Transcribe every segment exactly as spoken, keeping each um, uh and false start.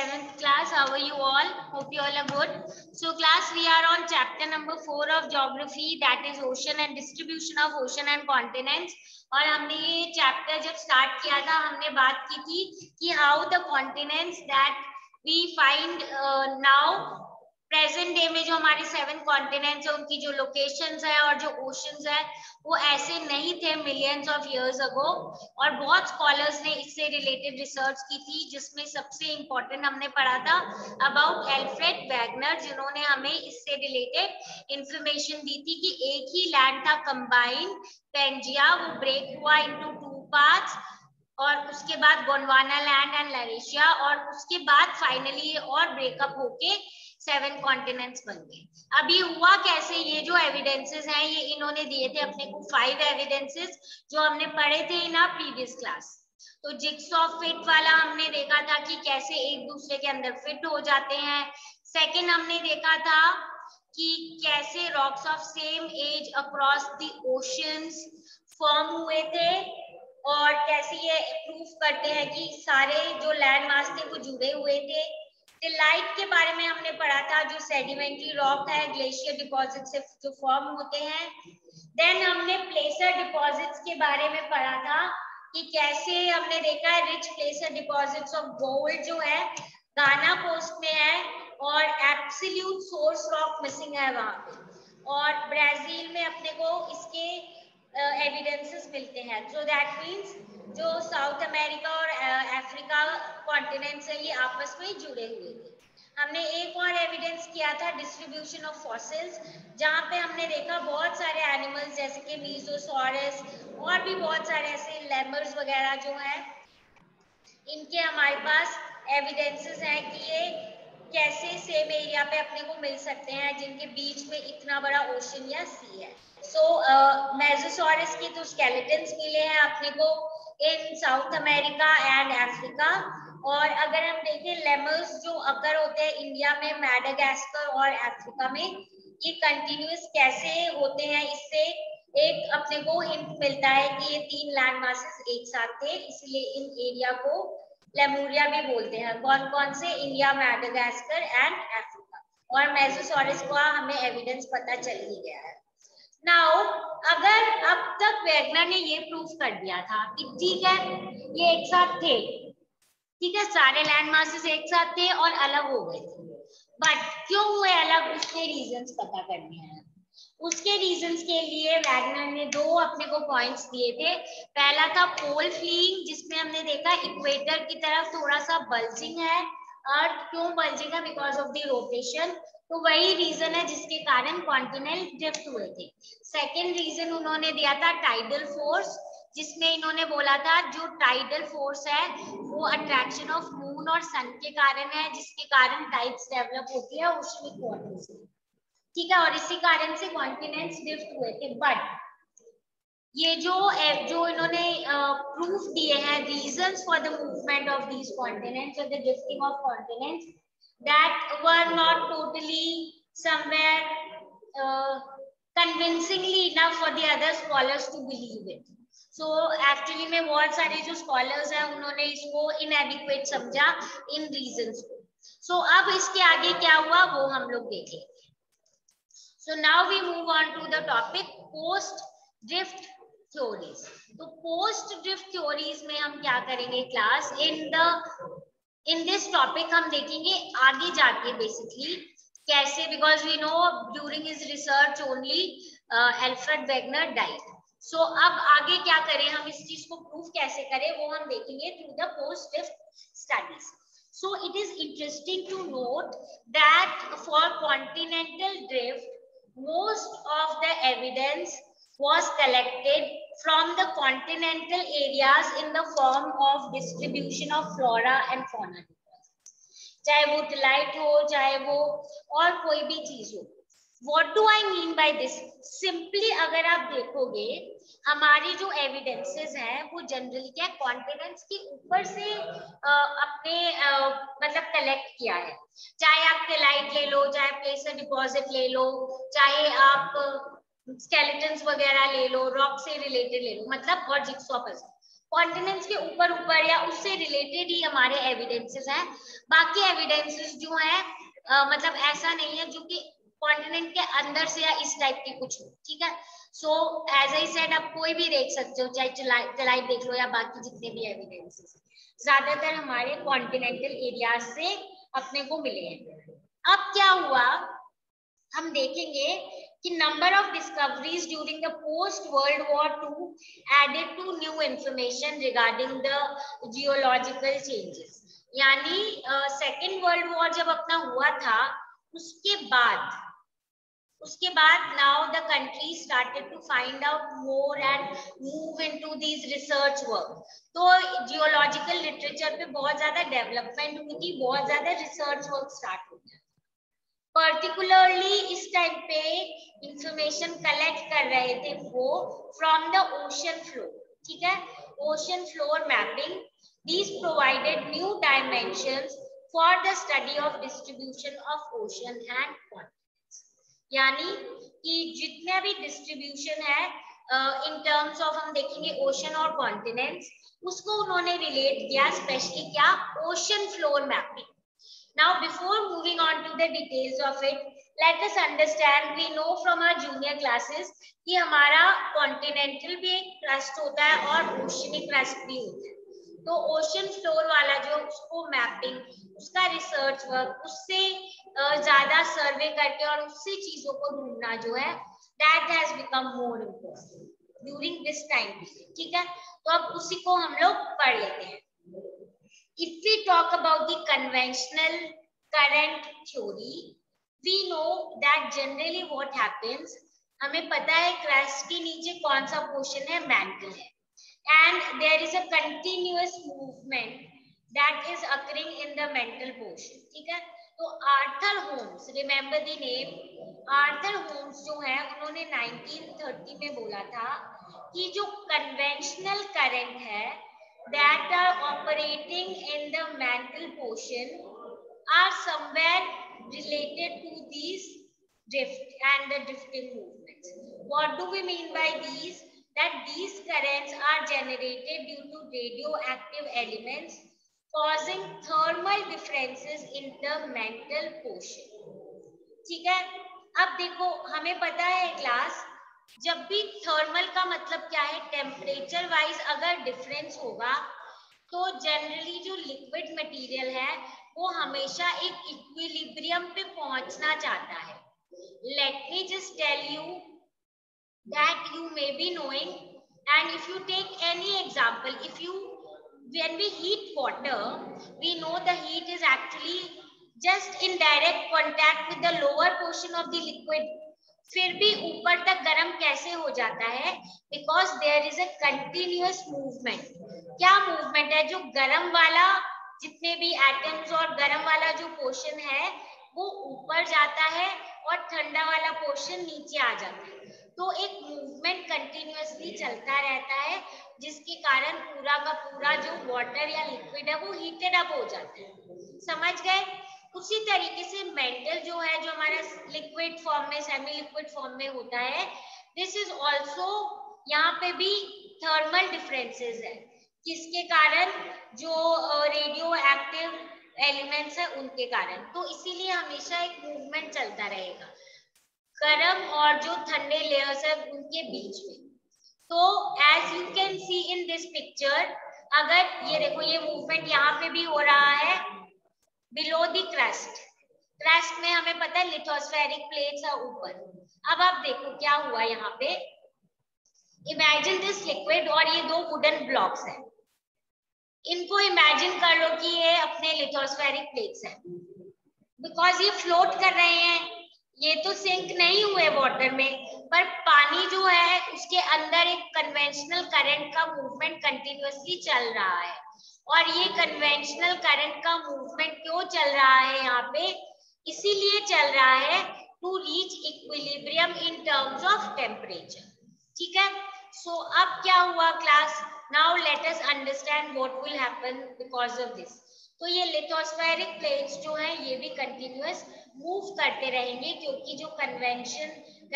seventh class. How are you all? Hope you all are good. So class, we are on chapter number four of geography, that is ocean and distribution of ocean and continents. और हमने ये chapter जब start किया था हमने बात की थी कि how the continents that we find now present day में जो हमारे सेवन कॉन्टिनेंट्स है उनकी जो लोकेशंस है और जो ओशंस है वो ऐसे नहीं थे मिलियंस ऑफ इयर्स अगो। और बहुत स्कॉलर्स ने इससे रिलेटेड रिसर्च की थी, जिसमें सबसे इम्पोर्टेंट हमने पढ़ा था अबाउट एल्फ्रेड वैगनर, जिन्होंने हमें इससे रिलेटेड इंफॉर्मेशन दी थी कि एक ही लैंड था कंबाइंड पेंजिया, वो ब्रेक हुआ इनटू टू पार्ट्स और उसके बाद गोंडवाना लैंड एंड लरेशिया और उसके बाद फाइनली और ब्रेकअप होके सेवन कॉन्टिनेंट्स बन गए। अभी हुआ कैसे, ये जो एविडेंसेस हैं ये इन्होंने दिए थे अपने को फाइव एविडेंसेस जो हमने पढ़े थे इन आवर प्रीवियस क्लास। तो जिक्सॉ फिट वाला हमने देखा था कि कैसे एक दूसरे के अंदर फिट हो जाते हैं। सेकंड हमने देखा था कि कैसे rocks of same age across the oceans form हुए थे और कैसे ये प्रूफ करते हैं कि सारे जो लैंड मास थे वो जुड़े हुए थे। टिलाइट के बारे में हमने पढ़ा था, जो सेडिमेंट्री रॉक है ग्लेशियर डिपॉजिट से जो फॉर्म होते हैं। देन हमने प्लेसर डिपॉजिट्स के बारे में पढ़ा था कि कैसे हमने देखा है rich placer deposits of gold जो है गाना कोस्ट में है और एब्सोल्यूट सोर्स रॉक मिसिंग है वहां पे। और ब्राजील में अपने को इसके एविडेंसेस uh, मिलते हैं। सो दैट मीन्स जो साउथ अमेरिका और अफ्रीका कॉन्टिनेंट्स है ये आपस में जुड़े हुए थे। हमने एक और एविडेंस किया था डिस्ट्रीब्यूशन ऑफ फॉसिल्स, जहाँ पे हमने देखा बहुत सारे एनिमल्स जैसे कि मीजोसॉरस और भी बहुत सारे ऐसे लेमर्स वगैरह जो हैं, इनके हमारे पास एविडेंसेस हैं कि ये कैसे सेम एरिया पे अपने को मिल सकते हैं जिनके बीच में इतना बड़ा ओशन या सी है। सो मेसोसॉरस की तो स्केलेटन्स मिले हैं अपने को in South America and Africa. और अगर हम देखें लेमर्स जो अगर होते हैं इंडिया में, मैडागास्कर और अफ्रीका में, ये कंटिन्यूअस कैसे होते हैं, इससे एक अपने को हिंट मिलता है कि ये तीन लैंड मासेस एक साथ थे, इसलिए इन एरिया को लेमुरिया भी बोलते हैं। कौन कौन से? India, Madagascar and Africa. और मेसोसॉरस का हमें एविडेंस पता चल ही गया है। नाउ अगर अब तक वैगनर ने ये प्रूफ कर दिया था कि ठीक है ये एक साथ थे, ठीक है सारे लैंड मासेस एक साथ थे और अलग हो गए थे, बट क्यों हुए अलग उसके रीजंस पता करने हैं। उसके रीजंस के लिए वैगनर ने दो अपने को पॉइंट्स दिए थे। पहला था पोल फ्लीइंग, जिसमें हमने देखा इक्वेटर की तरफ थोड़ा सा बल्जिंग है। अर्थ क्यों बल्जिंग है? Because of the rotation. तो वही रीजन है जिसके कारण कॉन्टिनेंट ड्रिफ्ट हुए थे। सेकेंड रीजन उन्होंने दिया था टाइडल फोर्स, जिसमें इन्होंने बोला था जो टाइडल फोर्स है वो अट्रैक्शन ऑफ मून और सन के कारण है, जिसके कारण टाइड्स डेवलप होती है ओशनिक वाटर से, ठीक है, और इसी कारण से कॉन्टिनेंट्स ड्रिफ्ट हुए थे। बट ये जो जो इन्होंने प्रूफ uh, दिए हैं reasons for the movement of these continents और the drifting of continents, that were not totally somewhere uh, convincingly enough for the other scholars to believe it. So actually में बहुत सारे जो scholars हैं उन्होंने इसको inadequate समझा इन reasons को। So अब इसके आगे क्या हुआ वो हम लोग देखें। So now we move on to the topic post drift theories. तो post drift theories में हम क्या करेंगे class, in the in this topic हम देखेंगे आगे जाके बेसिकली कैसे, because we know during his research only Alfred Wegener died. So अब आगे क्या करें, हम इस चीज को प्रूव कैसे करें वो हम देखेंगे through the post drift studies. So it is interesting to note that for continental drift most of the evidence was collected from the continental areas in the form of distribution of flora and fauna deposits, चाहे वो tillite हो चाहे वो और कोई भी चीज हो। What do I mean by this? Simply अगर आप देखोगे हमारी जो एविडेंसेस हैं वो जनरली क्या कॉन्टिनेंट्स के ऊपर से आ, अपने आ, मतलब कलेक्ट किया है। चाहे आप टिलाइट ले लो, चाहे प्लेसर डिपॉजिट ले लो, चाहे आप स्केलेटन्स वगैरह ले लो, रॉक से रिलेटेड ले लो, मतलब और जिक्सॉ पजल, कॉन्टिनेंट्स के ऊपर ऊपर या उससे रिलेटेड ही हमारे एविडेंसेस हैं। बाकी एविडेंसेस जो है uh, मतलब ऐसा नहीं है जो कि कॉन्टिनेंट के अंदर से या इस टाइप की कुछ हो, ठीक है। सो एज आई सेड आप कोई भी देख सकते हो, चाहे टेलाइट देख लो या बाकी जितने भी एविडेंसेस, ज्यादातर हमारे कॉन्टिनेंटल एरिया से अपने को मिले हैं। अब क्या हुआ, हम देखेंगे कि number of discoveries during the post world war two added to new information regarding the geological changes. यानी सेकेंड वर्ल्ड वॉर जब अपना हुआ था उसके बाद उसके बाद now the country started to find out more and move into these research work. तो जियोलॉजिकल लिटरेचर पे बहुत ज्यादा डेवलपमेंट हुई थी, बहुत ज्यादा रिसर्च वर्क स्टार्ट हो गया। पर्टिकुलरली इस टाइम पे इंफॉर्मेशन कलेक्ट कर रहे थे वो फ्रॉम द ओशन फ्लोर, ठीक है, ocean floor mapping. These provided new dimensions for the study of distribution of ocean and continents. यानी कि जितने भी डिस्ट्रीब्यूशन है इन टर्म्स ऑफ हम देखेंगे ओशन और कॉन्टिनेंट्स, उसको उन्होंने रिलेट किया, स्पेशली क्या, ocean floor mapping. Now, before moving on to the details of it, let us understand. We know from our junior classes कि हमारा continental भी एक crust होता है और oceanic crust भी होता है। तो ocean floor वाला जो उसको mapping, उसका research work, उससे ज़्यादा survey करके और उससे चीजों को ढूंढना जो है, that has become more important during this time, ठीक है। तो अब उसी को हम लोग पढ़ लेते हैं। If we talk about the conventional current theory, we know that generally what happens, हमें पता है क्रस्ट के नीचे कौन सा पोर्शन है, मैंटल है, and there is a continuous movement that is occurring in the mantle portion, ठीक है। तो Arthur Holmes, remember the name, Arthur Holmes जो है उन्होंने नाइनटीन थर्टी में बोला था कि जो कन्वेंशनल करंट है that are operating in the mantle portion are somewhere related to these drift and the drifting movements. What do we mean by these? That these currents are generated due to radioactive elements causing thermal differences in the mantle portion, ठीक है। अब देखो हमें पता है class, जब भी thermal का मतलब क्या है, टेम्परेचर वाइज अगर डिफरेंस होगा तो जनरली जो लिक्विड मटेरियल है वो हमेशा एक इक्विलिब्रियम पे पहुंचना चाहता है। Let me just tell you that you may be knowing, and if you take any example, if you when we heat water, we know the heat is actually just in direct contact with the lower portion of the liquid. फिर भी ऊपर तक गर्म कैसे हो जाता है, because there is a continuous movement. क्या मूवमेंट है, जो गर्म वाला जितने भी एटम्स और गर्म वाला जो पोर्शन है वो ऊपर जाता है और ठंडा वाला पोर्शन नीचे आ जाता है। तो एक मूवमेंट कंटिन्यूअसली चलता रहता है जिसके कारण पूरा का पूरा जो वाटर या लिक्विड है वो हीटेड अप हो जाता है। समझ गए? उसी तरीके से मेंटल जो है, जो हमारा लिक्विड फॉर्म में, सेमी लिक्विड फॉर्म में होता है, दिस इज ऑल्सो, यहाँ पे भी थर्मल डिफरेंसेस है, किसके कारण, जो रेडियो एक्टिव एलिमेंट्स है उनके कारण। तो इसीलिए हमेशा एक मूवमेंट चलता रहेगा गर्म और जो ठंडे लेयर्स है उनके बीच में। तो as you can see in this picture, अगर ये देखो ये मूवमेंट यहाँ पे भी हो रहा है बिलो द क्रस्ट। क्रस्ट में हमें पता है लिथोस्फेरिक प्लेट्स है ऊपर। अब आप देखो क्या हुआ यहाँ पे, इमेजिन दिस लिक्विड और ये दो वुडन ब्लॉक्स हैं, इनको इमेजिन कर लो कि ये अपने लिथोस्फेरिक प्लेट्स हैं, बिकॉज ये फ्लोट कर रहे हैं, ये तो सिंक नहीं हुए वाटर में, पर पानी जो है उसके अंदर एक कन्वेंशनल करंट का मूवमेंट कंटिन्यूअसली चल रहा है। और ये कन्वेंशनल करंट का मूवमेंट क्यों चल रहा है यहाँ पे, इसीलिए चल रहा है to reach equilibrium in terms of temperature, ठीक है। सो so, अब क्या हुआ class, now let us understand what will happen because of this. तो ये लिथोस्फेरिक प्लेट्स जो हैं ये भी कंटिन्यूअस मूव करते रहेंगे, क्योंकि जो कन्वेंशन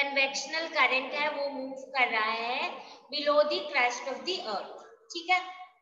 कन्वेक्शनल करंट है वो मूव कर रहा है below the crust of the earth, ठीक है।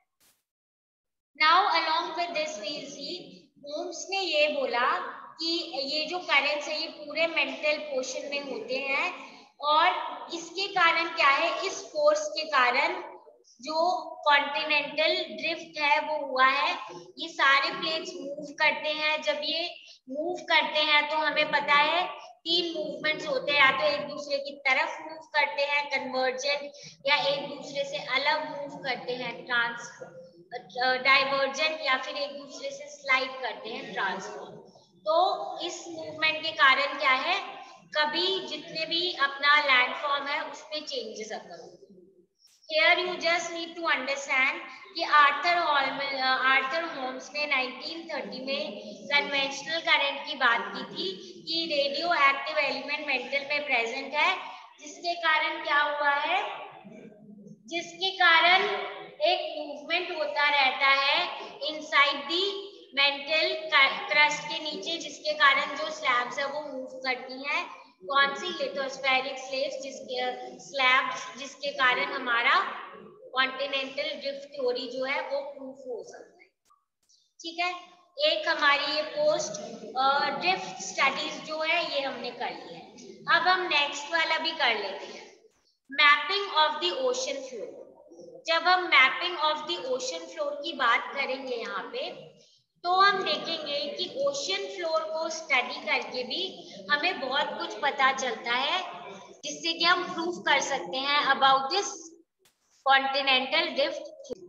Now along with this we will see Holmes ने ये बोला कि ये जो करेंट्स है ये पूरे मेंटल पोर्शन में होते हैं और इसके कारण क्या है, इस फोर्स के कारण जो कॉन्टिनेंटल ड्रिफ्ट है वो हुआ है। ये सारे प्लेट्स मूव करते हैं, जब ये मूव करते हैं तो हमें पता है तीन मूवमेंट्स होते हैं, या तो एक दूसरे की तरफ मूव करते हैं कन्वर्जेंट, या एक दूसरे से अलग मूव करते हैं ट्रांस डाइवर्जेंट, या फिर एक दूसरे से स्लाइड करते हैं ट्रांसफॉर्म। तो इस मूवमेंट के कारण क्या है, कभी जितने भी अपना लैंडफॉर्म है उसमें चेंजेस अकर होते हैं। Here you just need to understand कि आर्थर हॉल आर्थर होम्स ने नाइनटीन थर्टी में कन्वेंशनल करंट की बात की थी कि रेडियो एक्टिव एलिमेंट मेंटल में प्रेजेंट है, जिसके कारण क्या हुआ है, जिसके कारण एक मूवमेंट होता रहता है इनसाइड दी मेंटल क्रस्ट के नीचे, जिसके कारण जो स्लैब्स है वो मूव करती हैं। कौन सी, लिथोस्फेरिक स्लैब्स, जिसके स्लैब्स जिसके कारण हमारा कॉन्टिनेंटल ड्रिफ्ट थ्योरी जो है वो प्रूफ हो सकता है। ठीक है, एक हमारी ये पोस्ट ड्रिफ्ट स्टडीज जो है ये हमने कर ली है। अब हम नेक्स्ट वाला भी कर लेते हैं, mapping of the ocean floor. जब हम mapping of the ocean floor की बात करेंगे यहाँ पे, तो हम देखेंगे कि ओशन फ्लोर को स्टडी करके भी हमें बहुत कुछ पता चलता है, जिससे कि हम प्रूफ कर सकते हैं about this continental drift.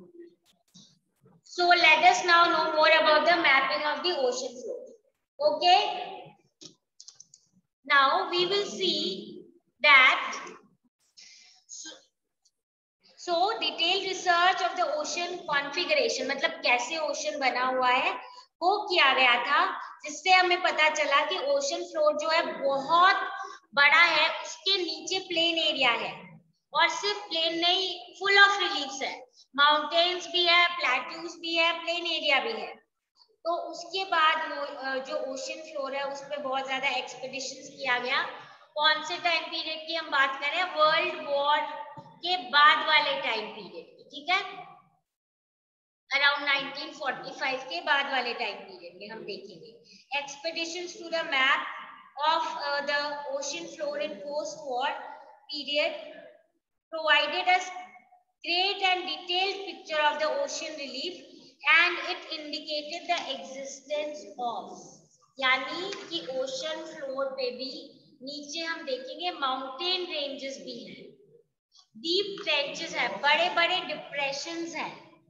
So let us now know more about the mapping of the ocean floor. Okay. Now we will see that so detailed research of the ocean configuration, मतलब कैसे ocean बना हुआ है वो किया गया था, जिससे हमें पता चला कि ओशन फ्लोर जो है बहुत बड़ा है, उसके नीचे प्लेन एरिया है, और सिर्फ प्लेन नहीं, फुल ऑफ रिलीफ्स है, माउंटेन्स भी है, प्लेट्यूज भी है, प्लेन एरिया भी है। तो उसके बाद जो ओशन फ्लोर है उस पर बहुत ज्यादा एक्सपेडिशंस किया गया। कौन से टाइम पीरियड की हम बात करें, वर्ल्ड वॉर के बाद वाले टाइम पीरियड की, ठीक है, अराउंड नाइनटीन फोर्टी फाइव के बाद वाले टाइम पीरियड में हम देखेंगे। Expeditions to the map of the ocean floor in post war period provided us great and detailed picture of the ocean relief and it indicated the existence of, यानी कि ocean floor पे भी नीचे हम देखेंगे माउंटेन रेंजेस भी हैं, deep trenches है, बड़े बड़े डिप्रेशंस हैं,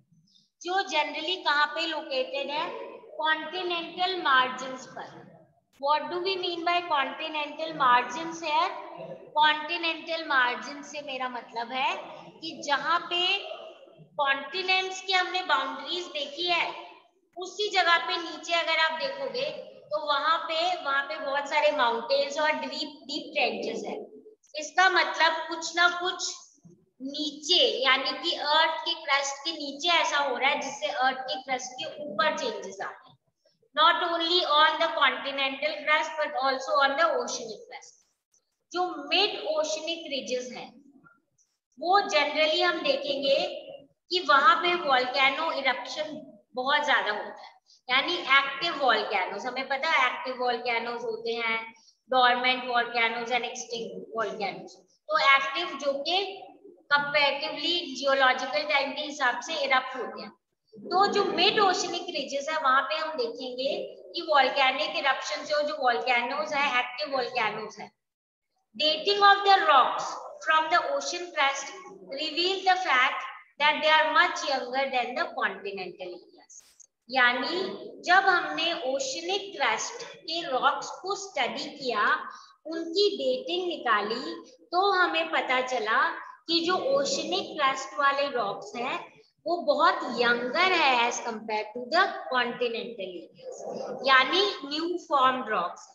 जो जनरली कहाँ पे लोकेटेड है, कॉन्टिनेंटल मार्जिन्स पर। What do we mean by continental margins here? Continental margin से मेरा मतलब है कि जहाँ पे कॉन्टिनेंट्स की हमने बाउंड्रीज देखी है, उसी जगह पे नीचे अगर आप देखोगे तो वहां पे वहां पे बहुत सारे माउंटेन्स और डीप डीप ट्रेंचेस है। इसका मतलब कुछ ना कुछ नीचे, यानी कि अर्थ के क्रस्ट के नीचे ऐसा हो रहा है जिससे अर्थ के क्रस्ट के ऊपर चेंजेस आ रहे हैं, not only on the continental crust but also on the oceanic crust। जो मिड ओशनिक रिजेस हैं वो जनरली हम देखेंगे कि वहां पे वॉल्केनो इरप्शन बहुत ज्यादा होता है, यानी एक्टिव वॉल्केनोस, हमें पता है एक्टिव वॉल्केनोस होते हैं, dormant volcanoes and extinct volcanoes. तो एक्टिव जो कि कंपैरेटिवली जियोलॉजिकल टाइम के हिसाब से इरप्ट होते हैं। तो जो मिड ओशनिक रिजेस है वहां पे हम देखेंगे कि वॉल्केनिक इरप्शन से जो वॉल्केनोस है एक्टिव वॉल्केनोस है। Dating of the rocks from the ocean crust reveal the fact that they are much younger than the continental areas. यानी जब हमने ओशनिक क्रस्ट के रॉक्स को स्टडी किया, उनकी डेटिंग निकाली, तो हमें पता चला कि जो ओशनिक क्रस्ट वाले रॉक्स हैं वो बहुत यंगर है as compare to the continental areas, यानी new formed rocks.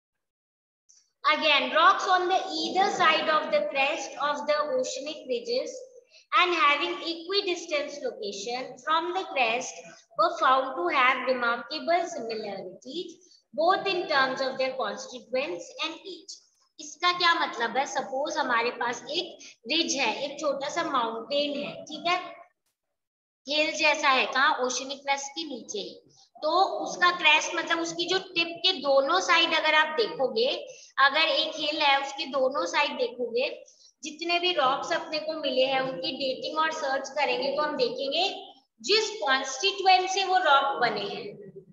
Again, rocks on the either side of the crest of the oceanic ridges and having equidistant location from the crest were found to have remarkable similarities both in terms of their constituents and age। इसका क्या मतलब है, suppose हमारे पास एक ridge है, एक छोटा सा माउंटेन है, ठीक है, हिल जैसा है, कहाँ, ओशनिक क्रस्ट के नीचे ही। तो उसका क्रस्ट मतलब उसकी जो टिप के दोनों साइड अगर आप देखोगे, अगर एक हिल है उसके दोनों साइड देखोगे, जितने भी रॉक्स अपने को मिले हैं उनकी डेटिंग और सर्च करेंगे तो हम देखेंगे जिस कॉन्स्टिट्यूएंट से वो रॉक बने हैं,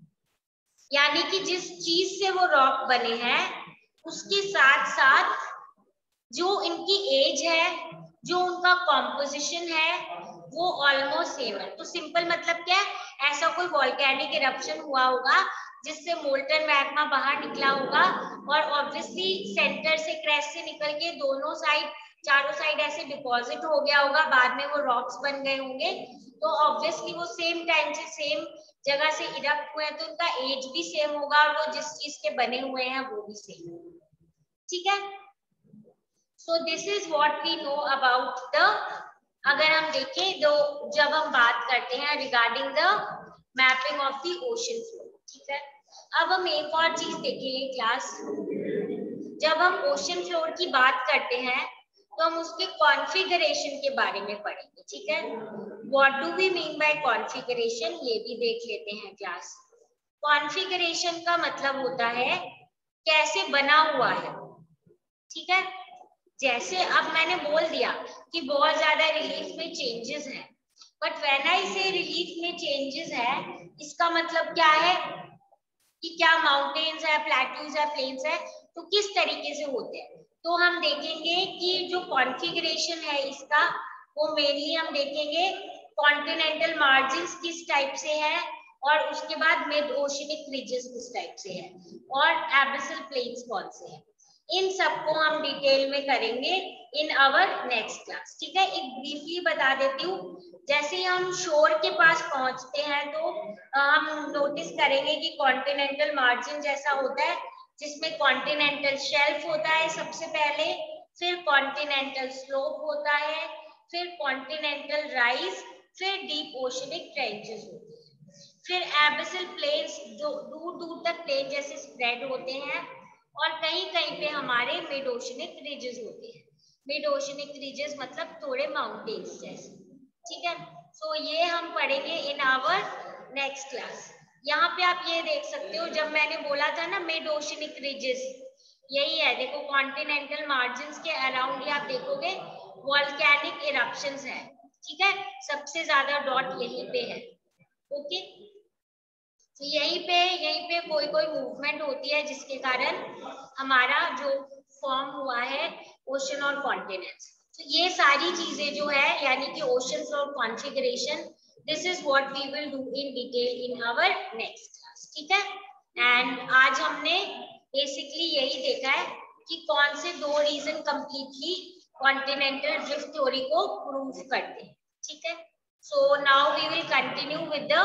यानी कि जिस चीज से वो रॉक बने हैं उसके साथ साथ जो इनकी एज है, जो उनका कॉम्पोजिशन है, वो ऑलमोस्ट सेम है। तो सिंपल मतलब क्या है, ऐसा कोई वॉल्केनिक इरप्शन हुआ होगा जिससे मोल्टन मैग्मा बाहर निकला होगा और ऑब्वियसली सेंटर से क्रैश से निकल के दोनों साइड, चारों साइड ऐसे डिपॉजिट हो गया होगा, बाद में वो रॉक्स बन गए होंगे। तो ऑब्वियसली वो सेम टाइम से सेम जगह से इरप्ट हुए हैं, तो उनका एज भी सेम होगा और वो जिस चीज के बने हुए हैं वो भी सेम होगा। ठीक है, so this is what we know about the, अगर हम देखें तो जब हम बात करते हैं regarding the mapping of the ocean floor. ठीक है, अब हम एक और चीज देखेंगे क्लास, जब हम ओशन फ्लोर की बात करते हैं तो हम उसके कॉन्फ़िगरेशन के बारे में पढ़ेंगे। ठीक है, what do we mean by configuration, ये भी देख लेते हैं क्लास। कॉन्फ़िगरेशन का मतलब होता है कैसे बना हुआ है। ठीक है, जैसे अब मैंने बोल दिया कि बहुत ज्यादा रिलीफ में चेंजेस है, बट व्हेन आई से रिलीफ में चेंजेस है, इसका मतलब क्या है कि क्या माउंटेन्स है, प्लेट्यूज है, प्लेन्स है, तो किस तरीके से होते हैं। तो हम देखेंगे कि जो कॉन्फ़िगरेशन है इसका, वो मेनली हम देखेंगे कॉन्टिनेंटल मार्जिन्स किस टाइप से है, और उसके बाद मिड ओशनिक रिजेस किस टाइप से है, और एबिसल प्लेन्स कौन से हैं। इन सबको हम डिटेल में करेंगे इन आवर नेक्स्ट क्लास। ठीक है, एक ब्रीफली बता देती हूँ, जैसे ही हम शोर के पास पहुंचते हैं तो हम नोटिस करेंगे कि कॉन्टिनेंटल मार्जिन जैसा होता है, जिसमें कॉन्टिनेंटल शेल्फ होता है सबसे पहले, फिर कॉन्टिनेंटल स्लोप होता है, फिर कॉन्टिनेंटल राइज, फिर डीप ओशनिक ट्रेंचेस होते हैं, फिर एबिसल प्लेन्स जो दूर दूर तक प्लेन जैसे स्प्रेड होते हैं, और कहीं कहीं पे हमारे मिड ओशनिक रिजेस होते हैं। मिड ओशनिक रिजेस मतलब थोड़े माउंटेन्स जैसे। ठीक है, सो so ये हम पढ़ेंगे इन आवर नेक्स्ट क्लास। यहाँ पे आप ये देख सकते हो, जब मैंने बोला था ना मिड ओशनिक रिजेस, यही है, देखो कॉन्टिनेंटल मार्जिन्स के अराउंड ही आप देखोगे वॉल्केनिक इरप्शंस है। ठीक है, सबसे ज्यादा डॉट यहीं पे है। ओके, तो यहीं पे यहीं पे कोई कोई मूवमेंट होती है जिसके कारण हमारा जो फॉर्म हुआ है ओशन और कॉन्टिनेंट्स। तो ये सारी चीजें जो है यानी कि ओशंस और configuration, this is what we will do in detail in our next class. ठीक है, एंड आज हमने बेसिकली यही देखा है कि कौन से दो reason completely continental drift theory को प्रूव करते हैं। ठीक है, so now we will continue with the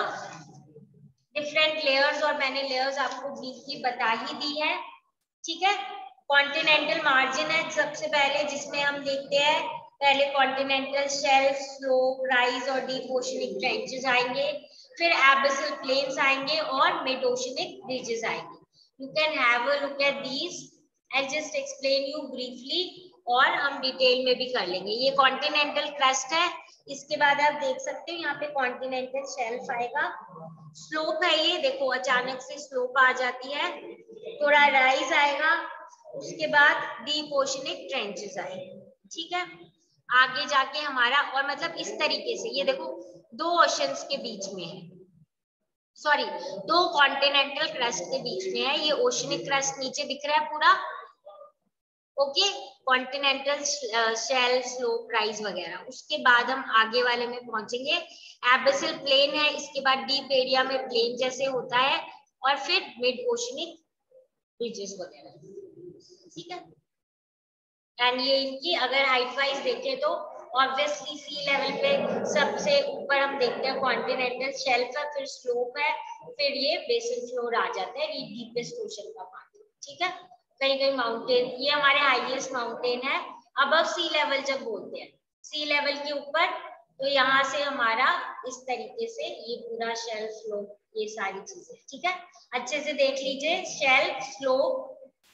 different layers, और मैंने लेयर्स आपको ब्रीफली बता ही दी है। ठीक है, कॉन्टिनेंटल मार्जिन है सबसे पहले, जिसमें हम देखते हैं पहले कॉन्टिनेंटल शेल्फ, स्लोप, राइज और डीप ओशनिक ट्रेंचेस आएंगे, फिर एबिसल प्लेन्स आएंगे और मिड ओशनिक रिजेस आएंगे। You can have a look at these, I just explain you briefly, और हम डिटेल में भी कर लेंगे। ये कॉन्टिनेंटल क्रस्ट है, इसके बाद आप देख सकते हो यहाँ पे कॉन्टिनेंटल शेल्फ आएगा, स्लोप है ये देखो, अचानक से स्लोप आ जाती है, थोड़ा राइज आएगा, उसके बाद डीप ओशनिक ट्रेंचेस आएंगे। ठीक है, आगे जाके हमारा, और मतलब इस तरीके से ये देखो दो ओशंस के बीच में है, सॉरी दो कॉन्टिनेंटल क्रस्ट के बीच में है, ये ओशनिक क्रस्ट नीचे दिख रहा है पूरा। Okay, continental shelf, slope, rise वगैरह। उसके बाद हम आगे वाले में पहुंचेंगे, एबिसल प्लेन है, इसके बाद डीप एरिया में प्लेन जैसे होता है, और फिर मिड ओशनिक रिजेस वगैरह। ठीक है, एंड ये इनकी अगर हाइट वाइज देखें तो ऑब्वियसली सी लेवल पे सबसे ऊपर हम देखते हैं कॉन्टिनेंटल शेल्फ है, फिर स्लोप है, फिर ये बेसिन फ्लोर आ जाता है, ये डीपेस्ट ओशन का पार्ट। ठीक है, कहीं कहीं माउंटेन, ये हमारे हाईएस्ट माउंटेन है अबव सी लेवल जब बोलते हैं, सी लेवल के ऊपर, तो यहाँ से हमारा इस तरीके से ये पूरा शेल्फ, स्लोप, ये सारी चीजें। ठीक है, अच्छे से देख लीजिए, शेल्फ, स्लोप,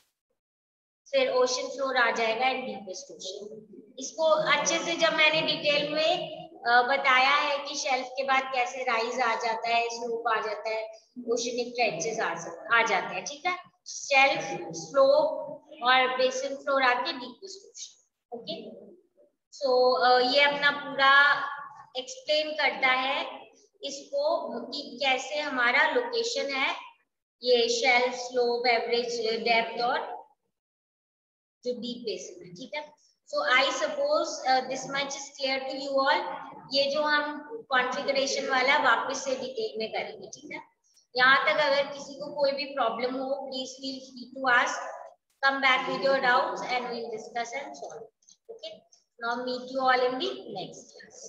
फिर ओशन फ्लोर आ जाएगा एंड डीपेस्ट ओशन। इसको अच्छे से जब मैंने डिटेल में बताया है कि शेल्फ के बाद कैसे राइज आ जाता है, स्लोप आ जाता है, ओशनिक ट्रेंचेस आ, आ जाते हैं, ठीक है। शेल्फ, स्लोप और बेसिन फ्लोर आके डीप डिस्ट्रीब्यूशन। ओके, सो ये अपना पूरा एक्सप्लेन करता है इसको कि कैसे हमारा लोकेशन है ये शेल्फ, स्लोप, एवरेज डेप्थ और जो डीप बेसिन है, ठीक है। So I suppose this much is clear to you all. ये जो हम कॉन्फ़िगरेशन वाला वापस से डिटेल में करेंगे, ठीक है। यहाँ तक अगर किसी को कोई भी प्रॉब्लम हो, please feel free to ask, come back with your doubts and we'll discuss and solve. Okay, now meet you all in the next class.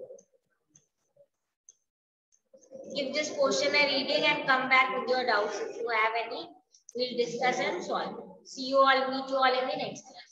Give this portion a reading and come back with your doubts if you have any. We'll discuss and solve. See you all, meet you all in the next class.